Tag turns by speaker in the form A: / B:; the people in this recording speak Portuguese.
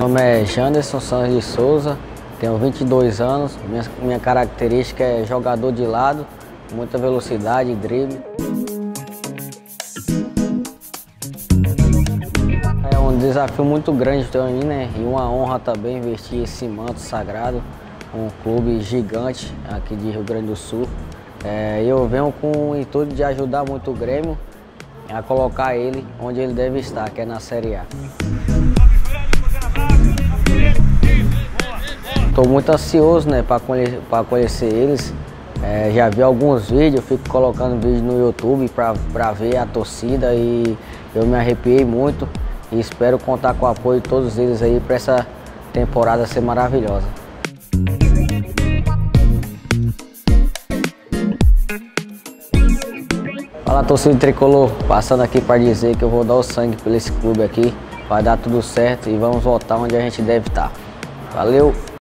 A: nome é Janderson Santos de Souza, tenho 22 anos, minha característica é jogador de lado, muita velocidade, drible. É um desafio muito grande para mim, né? E uma honra também vestir esse manto sagrado, um clube gigante aqui de Rio Grande do Sul. Eu venho com o intuito de ajudar muito o Grêmio a colocar ele onde ele deve estar, que é na Série A. Estou muito ansioso, né, para conhecer eles. Já vi alguns vídeos, fico colocando vídeo no YouTube para ver a torcida e eu me arrepiei muito e espero contar com o apoio de todos eles aí para essa temporada ser maravilhosa. Fala, torcida tricolor, passando aqui para dizer que eu vou dar o sangue por esse clube aqui, vai dar tudo certo e vamos voltar onde a gente deve estar. Valeu!